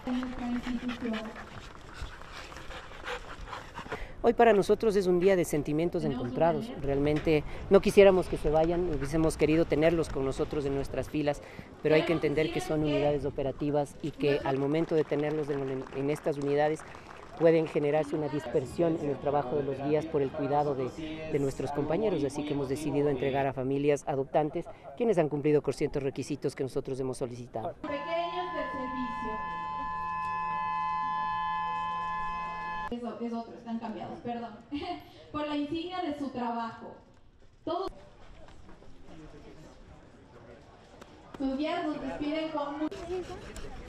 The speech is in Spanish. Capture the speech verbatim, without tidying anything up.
Hoy para nosotros es un día de sentimientos encontrados. Realmente no quisiéramos que se vayan, hubiésemos querido tenerlos con nosotros en nuestras filas, pero hay que entender que son unidades operativas y que al momento de tenerlos en, en estas unidades pueden generarse una dispersión en el trabajo de los guías por el cuidado de, de nuestros compañeros, así que hemos decidido entregar a familias adoptantes quienes han cumplido con ciertos requisitos que nosotros hemos solicitado. Pequeños del servicio. Eso es otro, están cambiados, perdón. Por la insignia de su trabajo. Todos sus guías nos despiden con...